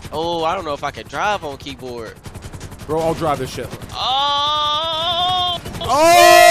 Oh, I don't know if I can drive on keyboard. Bro, I'll drive this shit. Oh! Oh!